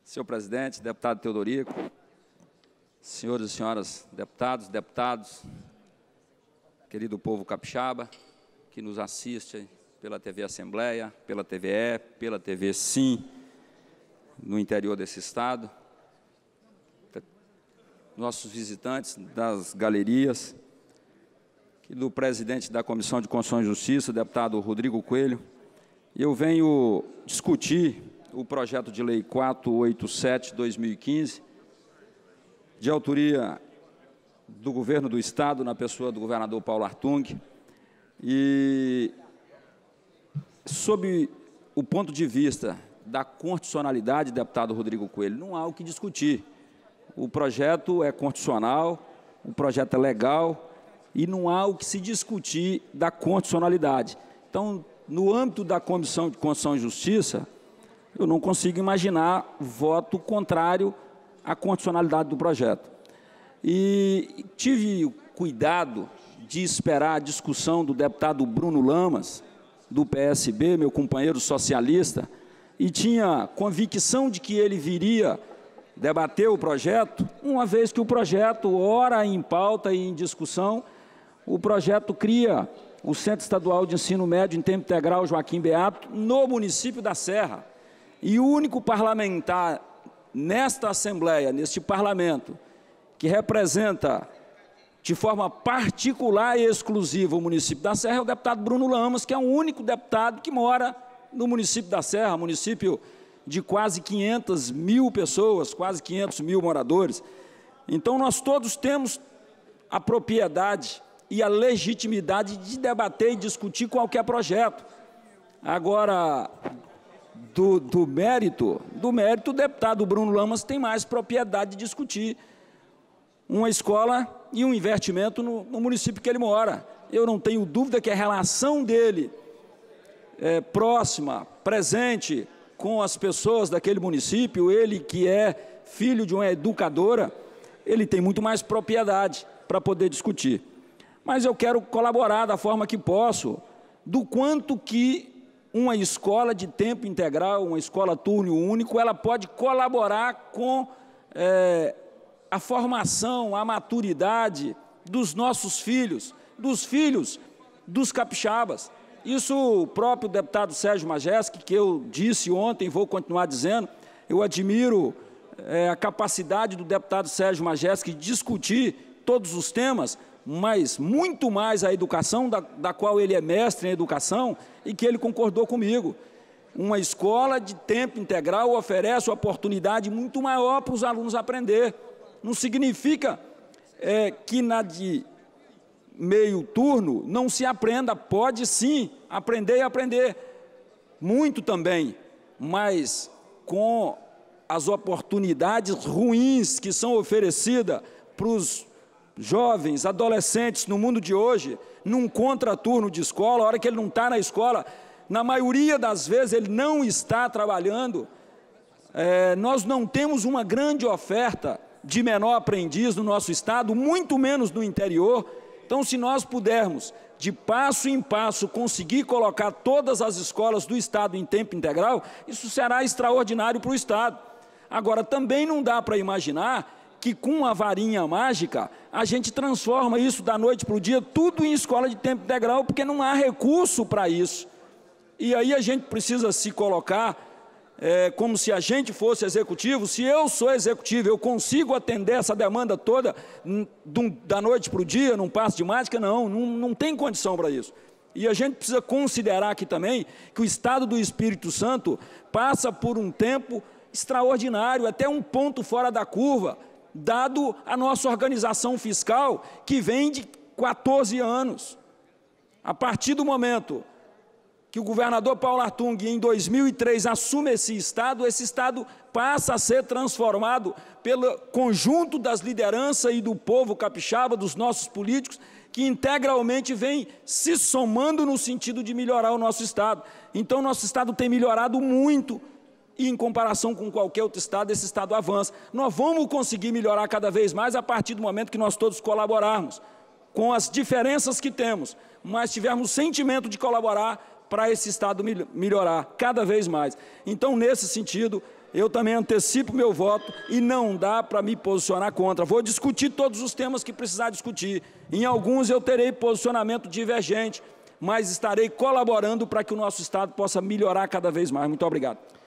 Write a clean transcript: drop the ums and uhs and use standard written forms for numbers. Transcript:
Senhor presidente, deputado Teodorico, senhores e senhoras deputados, querido povo capixaba, que nos assiste pela TV Assembleia, pela TVE, pela TV Sim, no interior desse estado, nossos visitantes das galerias, e do presidente da Comissão de Constituição e Justiça, deputado Rodrigo Coelho. Eu venho discutir o projeto de lei 487/2015, de autoria do governo do estado, na pessoa do governador Paulo Artung, e sob o ponto de vista da constitucionalidade, deputado Rodrigo Coelho, não há o que discutir. O projeto é constitucional, o projeto é legal e não há o que se discutir da constitucionalidade. Então, no âmbito da Comissão de Constituição e Justiça, eu não consigo imaginar voto contrário à constitucionalidade do projeto. E tive o cuidado de esperar a discussão do deputado Bruno Lamas, do PSB, meu companheiro socialista, e tinha convicção de que ele viria debater o projeto, uma vez que o projeto, ora em pauta e em discussão, o projeto cria o Centro Estadual de Ensino Médio em Tempo Integral Joaquim Beato, no município da Serra. E o único parlamentar nesta Assembleia, neste parlamento, que representa de forma particular e exclusiva o município da Serra é o deputado Bruno Lamas, que é o único deputado que mora no município da Serra, município de quase 500 mil pessoas, quase 500 mil moradores. Então, nós todos temos a propriedade e a legitimidade de debater e discutir qualquer projeto. Agora, do mérito, o deputado Bruno Lamas tem mais propriedade de discutir uma escola e um investimento no município que ele mora. Eu não tenho dúvida que a relação dele próxima, presente com as pessoas daquele município, ele que é filho de uma educadora, ele tem muito mais propriedade para poder discutir. Mas eu quero colaborar da forma que posso, do quanto que uma escola de tempo integral, uma escola turno único, ela pode colaborar com a formação, a maturidade dos nossos filhos, dos capixabas. Isso o próprio deputado Sérgio Majeski, que eu disse ontem, vou continuar dizendo, eu admiro a capacidade do deputado Sérgio Majeski de discutir todos os temas, mas muito mais a educação, da qual ele é mestre em educação, e que ele concordou comigo. Uma escola de tempo integral oferece uma oportunidade muito maior para os alunos aprender. Não significa que na de meio turno não se aprenda, pode sim aprender e aprender muito também, mas com as oportunidades ruins que são oferecidas para os jovens, adolescentes no mundo de hoje, num contraturno de escola, a hora que ele não está na escola, na maioria das vezes ele não está trabalhando. Nós não temos uma grande oferta de menor aprendiz no nosso estado, muito menos no interior. Então, se nós pudermos, de passo em passo, conseguir colocar todas as escolas do estado em tempo integral, isso será extraordinário para o estado. Agora, também não dá para imaginar que com uma varinha mágica a gente transforma isso da noite para o dia, tudo em escola de tempo integral, porque não há recurso para isso. E aí a gente precisa se colocar como se a gente fosse executivo. Se eu sou executivo, eu consigo atender essa demanda toda da noite para o dia, num passo de mágica? Não tem condição para isso. E a gente precisa considerar aqui também que o estado do Espírito Santo passa por um tempo extraordinário, até um ponto fora da curva, dado a nossa organização fiscal, que vem de 14 anos. A partir do momento que o governador Paulo Artung, em 2003, assume esse estado passa a ser transformado pelo conjunto das lideranças e do povo capixaba, dos nossos políticos, que integralmente vem se somando no sentido de melhorar o nosso estado. Então, nosso estado tem melhorado muito, e em comparação com qualquer outro estado, esse estado avança. Nós vamos conseguir melhorar cada vez mais a partir do momento que nós todos colaborarmos, com as diferenças que temos, mas tivermos o sentimento de colaborar para esse estado melhorar cada vez mais. Então, nesse sentido, eu também antecipo meu voto e não dá para me posicionar contra. Vou discutir todos os temas que precisar discutir. Em alguns eu terei posicionamento divergente, mas estarei colaborando para que o nosso Estado possa melhorar cada vez mais. Muito obrigado.